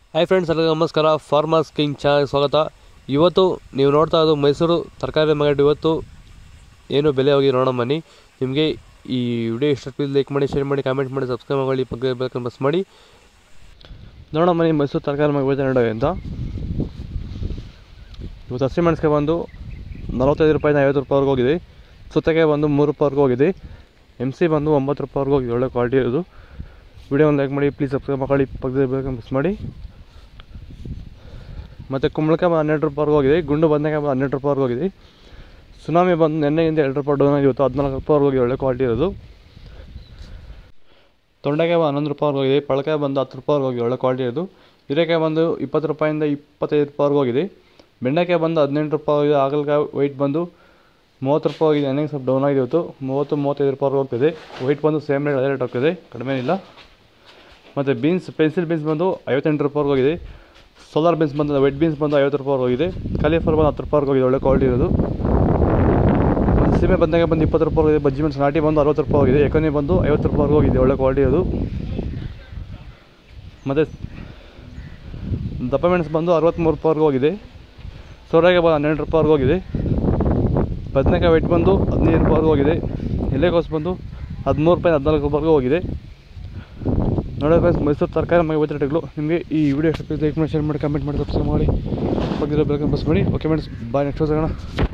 Hi friends, ಎಲ್ಲರಿಗೂ ನಮಸ್ಕಾರ. Farmers king ಚಾನಲ್ಗೆ ಸ್ವಾಗತ. ಇವತ್ತು ನೀವು ನೋಡ್ತಾ ಇರೋದು ಮೈಸೂರು ತರಕಾರಿ ಮಾರ್ಕೆಟ್. ಇವತ್ತು ಏನು ಬೆಲೆ ಹೋಗಿ ನೋಡೋಣ ಬನ್ನಿ. ನಿಮಗೆ ಈ ವಿಡಿಯೋ ಇಷ್ಟ ಪ್ಲೀಸ್ ಲೈಕ್ ಮಾಡಿ, ಶೇರ್ ಮಾಡಿ, ಕಾಮೆಂಟ್ ಮಾಡಿ, ಸಬ್ಸ್ಕ್ರೈಬ್ ಮಾಡಿ, ಪಕ್ಕ ಬೇಕಂತ ಬಸ್ ಮಾಡಿ ನೋಡೋಣ ಬನ್ನಿ. ಮೈಸೂರು ತರಕಾರಿ ಮಾರ್ಕೆಟ್ ನೋಡೋಣ ಅಂತ. ಇವತ್ತು ಹಸಿಮೆಣಸಿಗೆ ಬಂದು 45 ರೂಪಾಯಿಂದ 50 ರೂಪಾಯಿವರೆಗೂ ಹೋಗಿದೆ. ಸೌತೆಕಾಯಿ ಬಂದು 3 ರೂಪಾಯಿವರೆಗೂ ಹೋಗಿದೆ. MC ಬಂದು 9 ರೂಪಾಯಿವರೆಗೂ ಹೋಗಿದೆ. ಒಳ್ಳೆ ಕ್ವಾಲಿಟಿ ಇರೋದು. ವಿಡಿಯೋ ಒಂದು ಲೈಕ್ ಮಾಡಿ, ಪ್ಲೀಸ್ ಸಬ್ಸ್ಕ್ರೈಬ್ ಮಾಡಿ, ಪಕ್ಕದಲ್ಲಿ ಬೇಕಂತ ಮಿಸ್ ಮಾಡಿ. ಮತ್ತು ಕುಂಬಳಕಾಯಿ 12 ರೂಪಾಯಿವರೆಗೂ ಹೋಗಿದೆ. ಗುಂಡು ಬದನೆಕಾಯಿ 12 ರೂಪಾಯಿವರೆಗೂ ಹೋಗಿದೆ. ಸುನಾಮಿ ಬಂದು ನೆನ್ನೆಗಿಂತ 2 ರೂಪಾಯಿ ಡೌನ್ ಆಗಿತ್ತು. 14 ರೂಪಾಯಿವರೆಗೂ ಹೋಗಿ ಒಳ್ಳೆ ಕ್ವಾಲಿಟಿ ಇರೋದು. ತೊಂಡೆಕಾಯಿ 11 ರೂಪಾಯಿವರೆಗೂ ಹೋಗಿದೆ. ಪಳಕಾಯಿ ಬಂದು 10 ರೂಪಾಯಿವರೆಗೂ ಹೋಗಿ ಒಳ್ಳೆ ಕ್ವಾಲಿಟಿ ಇರೋದು. ಹೀರೆಕಾಯಿ ಬಂದು 20 ರೂಪಾಯಿಂದ 25 ರೂಪಾಯಿವರೆಗೂ ಹೋಗಿದೆ. ಬೆಂಡೆಕಾಯಿ ಬಂದು 18 ರೂಪಾಯಿ ಹೋಗಿದೆ. ಹಾಗಲಕಾಯಿ ವೈಟ್ ಬಂದು 30 ರೂಪಾಯಿ ಹೋಗಿದೆ. ನೆನ್ನೆಗೆ ಸ್ವಲ್ಪ ಡೌನ್ ಆಗಿ ಇವತ್ತು 30-35 ರೂಪಾಯಿವರೆಗೂ ಹೋಗ್ತಿದೆ. ವೈಟ್ ಬಂದು ಸೇಮ್ ರೇಟ್, ಅದೇ ರೇಟ್ ಹೋಗ್ತಿದೆ, ಕಡಿಮೆ ಇಲ್ಲ. ಮತ್ತು ಬೀನ್ಸ್, ಪೆನ್ಸಿಲ್ ಬೀನ್ಸ್ ಬಂದು 58 ರೂಪಾಯಿವರೆಗೂ ಹೋಗಿದೆ. ಸೋಲಾರ್ ಬೀನ್ಸ್ ಬಂದು, ವೈಟ್ ಬೀನ್ಸ್ ಬಂದು 50 ರೂಪಾಯಿವರೆಗೂ ಹೋಗಿದೆ. ಕಾಲಿಫ್ಲವರ್ ಬಂದು 10 ರೂಪಾಯಿವರೆಗೂ ಹೋಗಿದೆ, ಒಳ್ಳೆ ಕ್ವಾಲಿಟಿ ಇರೋದು. ಮತ್ತು ಸೀಮೆ ಬದನೆಕಾಯಿ ಬಂದು 20 ರೂಪಾಯಿ ಹೋಗಿದೆ. ಬಜ್ಜಿ ಮೆಣಸು ನಾಟಿ ಬಂದು 60 ರೂಪಾಯಿ ಹೋಗಿದೆ. ಎಕನಿ ಬಂದು 50 ರೂಪಾಯಿವರೆಗೂ ಹೋಗಿದೆ, ಒಳ್ಳೆ ಕ್ವಾಲಿಟಿ ಇರೋದು. ಮತ್ತು ದಪ್ಪ ಮೆಣಸು ಬಂದು 63 ರೂಪಾಯಿವರೆಗೂ ಹೋಗಿದೆ. ಸೋರೆಕಾಯಿ ಬಂದು 12 ರೂಪಾಯಿವರೆಗೂ ಹೋಗಿದೆ. ಬದನೆಕಾಯಿ ವೈಟ್ ಬಂದು 15 ರೂಪಾಯಿವರೆಗೂ ಹೋಗಿದೆ. ಎಲೆಕೋಸು ಬಂದು 13 ರೂಪಾಯಿ 14 ರೂಪಾಯಿವರೆಗೂ ಹೋಗಿದೆ. ನೋಡಿ ಫ್ರೆಂಡ್ಸ್, ಮೈಸೂರು ತರಕಾರಿ ಮಾರ್ಕೆಟ್ ರೇಟ್ಗಳು. ನಿಮಗೆ ಈ ವಿಡಿಯೋ ಎಷ್ಟು ಲೈಕ್ ಮಾಡಿ, ಶೇರ್ ಮಾಡಿ, ಕಮೆಂಟ್ ಮಾಡಿ, ಸಬ್ಸ್ಕ್ರೈಬ್ ಮಾಡಿ, ಬಗ್ಗೆ ಬೆಳಗ್ಗೆ ಬಸ್ ಮಾಡಿ. ಓಕೆ ಫ್ರೆಂಡ್ಸ್, ಬಾಯ್. ನೆಕ್ಸ್ಟ್ ಸಿಗೋಣ.